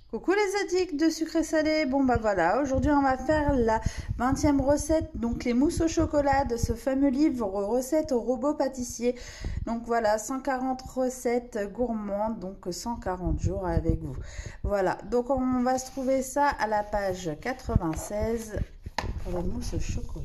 Coucou les addicts de sucré salé, bon bah voilà, aujourd'hui on va faire la 20e recette, donc les mousses au chocolat de ce fameux livre recettes au robot pâtissier. Donc voilà, 140 recettes gourmandes, donc 140 jours avec vous. Voilà, donc on va se trouver ça à la page 96 pour la mousse au chocolat.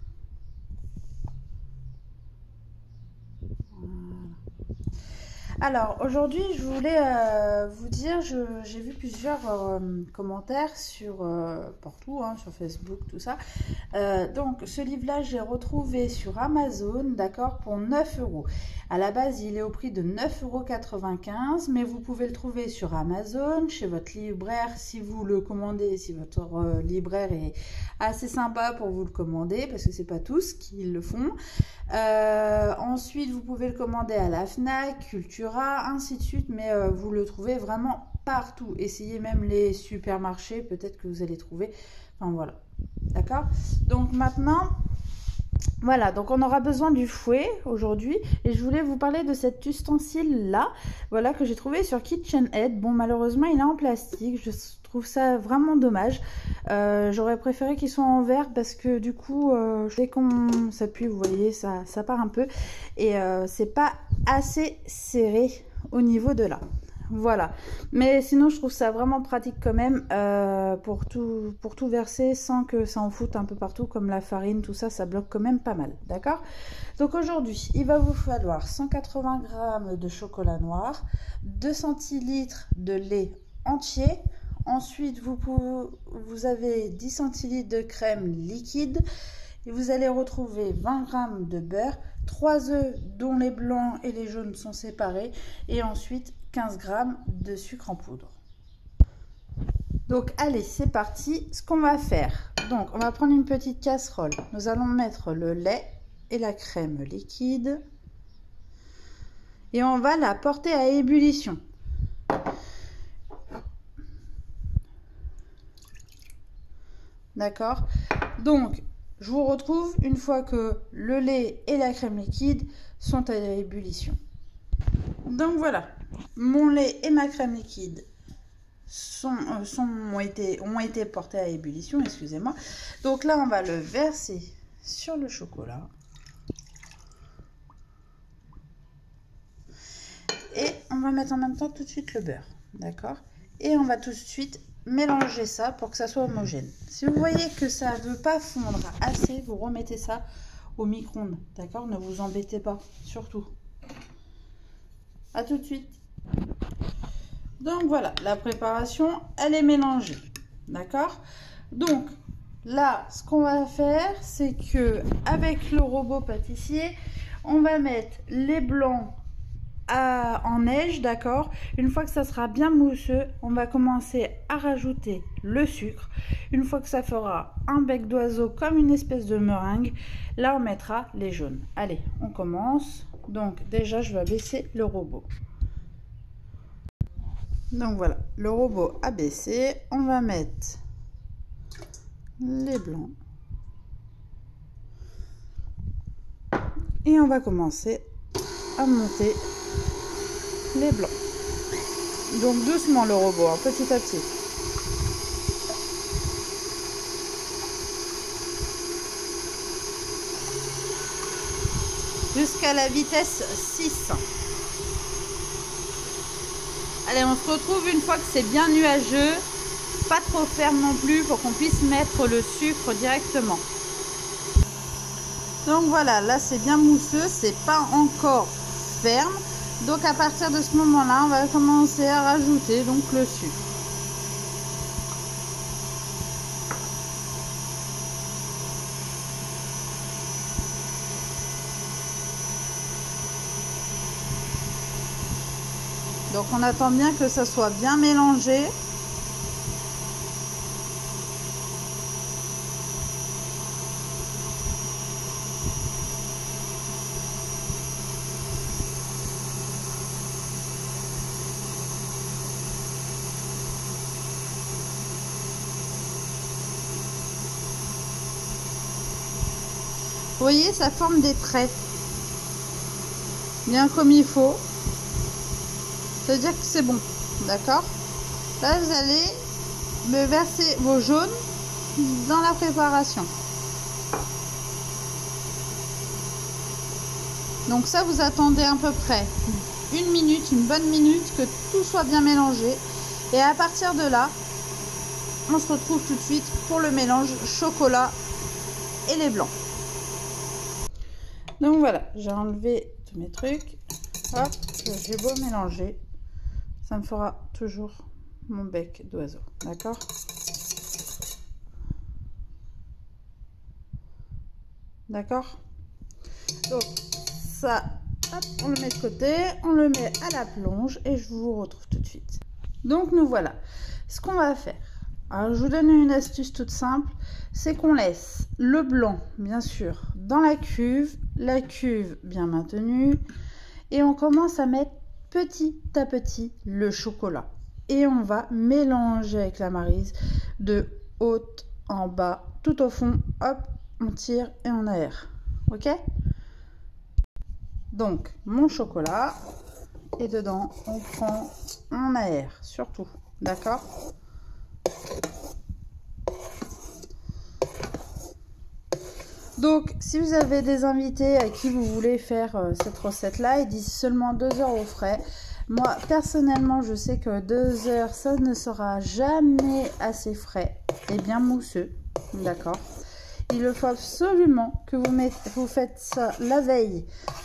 Alors aujourd'hui je voulais vous dire, j'ai vu plusieurs commentaires sur partout, hein, sur Facebook, tout ça. Donc ce livre-là, j'ai retrouvé sur Amazon, d'accord, pour 9 €. À la base, il est au prix de 9,95 €, mais vous pouvez le trouver sur Amazon, chez votre libraire, si vous le commandez, si votre libraire est assez sympa pour vous le commander, parce que c'est pas tous qui le font. Ensuite, vous pouvez le commander à la Fnac, Cultura, ainsi de suite, mais vous le trouvez vraiment partout. Essayez même les supermarchés, peut-être que vous allez trouver. Enfin voilà, d'accord. Donc maintenant, voilà, donc on aura besoin du fouet aujourd'hui, et je voulais vous parler de cet ustensile là, voilà, que j'ai trouvé sur KitchenAid. Bon, malheureusement il est en plastique, je trouve ça vraiment dommage. J'aurais préféré qu'il soit en verre, parce que du coup dès qu'on s'appuie, vous voyez, ça part un peu, et c'est pas assez serré au niveau de là. Voilà, mais sinon je trouve ça vraiment pratique quand même pour tout verser sans que ça en foute un peu partout, comme la farine, tout ça, ça bloque quand même pas mal, d'accord. Donc aujourd'hui il va vous falloir 180 g de chocolat noir, 2 centilitres de lait entier. Ensuite vous avez 10 centilitres de crème liquide, et vous allez retrouver 20 g de beurre, 3 œufs dont les blancs et les jaunes sont séparés, et ensuite 15 g de sucre en poudre. Donc allez, c'est parti. Ce qu'on va faire, donc on va prendre une petite casserole, nous allons mettre le lait et la crème liquide, et on va la porter à ébullition. D'accord, donc je vous retrouve une fois que le lait et la crème liquide sont à ébullition. Donc voilà, mon lait et ma crème liquide ont été portés à ébullition, excusez-moi. Donc là, on va le verser sur le chocolat. Et on va mettre en même temps tout de suite le beurre, d'accord? Et on va tout de suite mélanger ça pour que ça soit homogène. Si vous voyez que ça ne veut pas fondre assez, vous remettez ça au micro-ondes, d'accord? Ne vous embêtez pas, surtout. À tout de suite. Donc voilà, la préparation, elle est mélangée, d'accord? Donc là, ce qu'on va faire, c'est que avec le robot pâtissier, on va mettre les blancs en neige, d'accord? Une fois que ça sera bien mousseux, on va commencer à rajouter le sucre. Une fois que ça fera un bec d'oiseau comme une espèce de meringue, là on mettra les jaunes. Allez, on commence. Donc déjà, je vais baisser le robot. Donc voilà, le robot a baissé. On va mettre les blancs. Et on va commencer à monter les blancs. Donc doucement le robot, hein, petit à petit. Jusqu'à la vitesse 6. Allez, on se retrouve une fois que c'est bien nuageux, pas trop ferme non plus, pour qu'on puisse mettre le sucre directement. Donc voilà, là c'est bien mousseux, c'est pas encore ferme. Donc à partir de ce moment-là, on va commencer à rajouter donc le sucre. Donc on attend bien que ça soit bien mélangé. Vous voyez, ça forme des traits. Bien comme il faut. C'est-à-dire que c'est bon, d'accord? Là, vous allez me verser vos jaunes dans la préparation. Donc ça, vous attendez à peu près une minute, une bonne minute, que tout soit bien mélangé. Et à partir de là, on se retrouve tout de suite pour le mélange chocolat et les blancs. Donc voilà, j'ai enlevé tous mes trucs. Hop, j'ai beau mélanger, ça me fera toujours mon bec d'oiseau, d'accord? D'accord? Donc ça, hop, on le met de côté, on le met à la plonge et je vous retrouve tout de suite. Donc nous voilà. Ce qu'on va faire, alors je vous donne une astuce toute simple, c'est qu'on laisse le blanc, bien sûr, dans la cuve bien maintenue, et on commence à mettre petit à petit le chocolat. Et on va mélanger avec la maryse de haut en bas, tout au fond, hop, on tire et on aère. Ok? Donc, mon chocolat, et dedans, on prend, on aère, surtout. D'accord? Donc, si vous avez des invités à qui vous voulez faire cette recette-là, ils disent seulement 2 heures au frais. Moi, personnellement, je sais que 2 heures, ça ne sera jamais assez frais et bien mousseux. D'accord? Il faut absolument que vous faites ça la veille.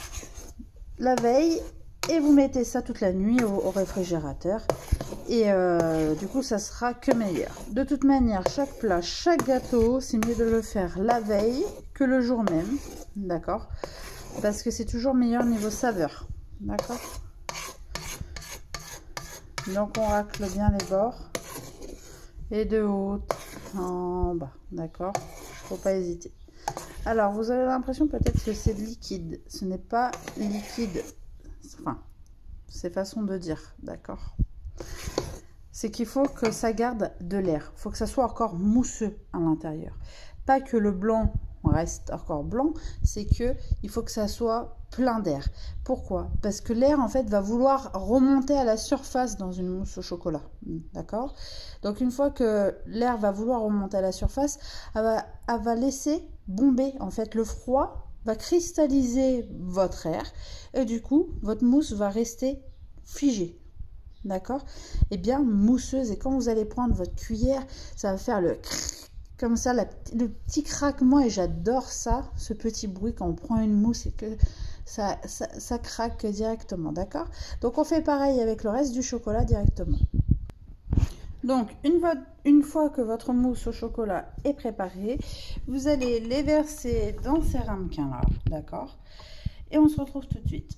Et vous mettez ça toute la nuit au réfrigérateur. Et du coup, ça sera que meilleur. De toute manière, chaque plat, chaque gâteau, c'est mieux de le faire la veille que le jour même. D'accord? Parce que c'est toujours meilleur niveau saveur. D'accord? Donc, on racle bien les bords. Et de haut en bas. D'accord? Il ne faut pas hésiter. Alors, vous avez l'impression peut-être que c'est liquide. Ce n'est pas liquide. Enfin, c'est façon de dire. D'accord? C'est qu'il faut que ça garde de l'air. Il faut que ça soit encore mousseux à l'intérieur. Pas que le blanc reste encore blanc, c'est que il faut que ça soit plein d'air. Pourquoi? Parce que l'air, en fait, va vouloir remonter à la surface dans une mousse au chocolat. D'accord? Donc, une fois que l'air va vouloir remonter à la surface, elle va laisser bomber. En fait, le froid va cristalliser votre air et du coup, votre mousse va rester figée. D'accord? Et bien mousseuse. Et quand vous allez prendre votre cuillère, ça va faire le comme ça, le petit craquement. Et j'adore ça, ce petit bruit quand on prend une mousse et que ça craque directement. D'accord? Donc on fait pareil avec le reste du chocolat directement. Donc une fois que votre mousse au chocolat est préparée, vous allez les verser dans ces ramequins là. D'accord? Et on se retrouve tout de suite.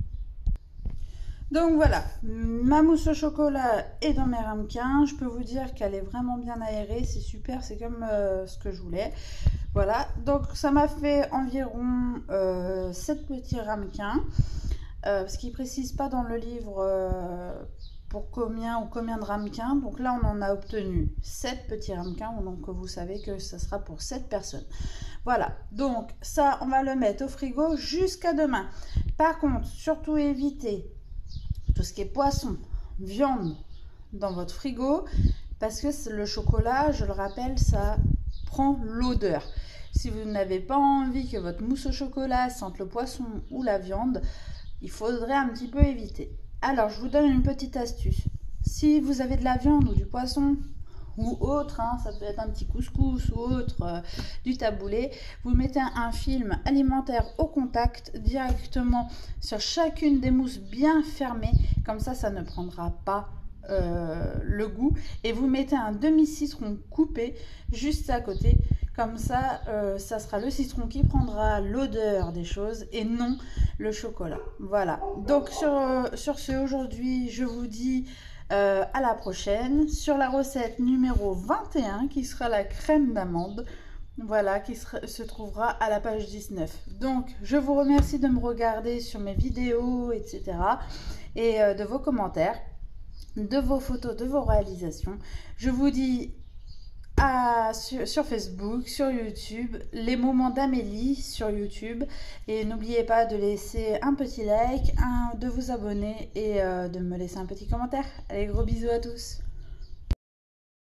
Donc voilà, ma mousse au chocolat est dans mes ramequins. Je peux vous dire qu'elle est vraiment bien aérée, c'est super, c'est comme ce que je voulais. Voilà, donc ça m'a fait environ 7 petits ramequins. Parce qu'il ne précise pas dans le livre pour combien de ramequins. Donc là, on en a obtenu 7 petits ramequins. Donc vous savez que ça sera pour 7 personnes. Voilà, donc ça, on va le mettre au frigo jusqu'à demain. Par contre, surtout évitez tout ce qui est poisson, viande dans votre frigo, parce que le chocolat, je le rappelle, ça prend l'odeur. Si vous n'avez pas envie que votre mousse au chocolat sente le poisson ou la viande, il faudrait un petit peu éviter. Alors, je vous donne une petite astuce. Si vous avez de la viande ou du poisson ou autre, ça peut être un petit couscous ou autre, du taboulé, vous mettez un film alimentaire au contact directement sur chacune des mousses bien fermées, comme ça ne prendra pas le goût, et vous mettez un demi-citron coupé juste à côté, comme ça ça sera le citron qui prendra l'odeur des choses et non le chocolat. Voilà, donc sur ce, aujourd'hui je vous dis à la prochaine sur la recette numéro 21 qui sera la crème d'amande, voilà, qui se trouvera à la page 19. Donc je vous remercie de me regarder sur mes vidéos, etc. et de vos commentaires, de vos photos, de vos réalisations. Je vous dis sur Facebook, sur YouTube, les moments d'Amélie sur YouTube, et n'oubliez pas de laisser un petit like, de vous abonner et de me laisser un petit commentaire. Allez, gros bisous à tous.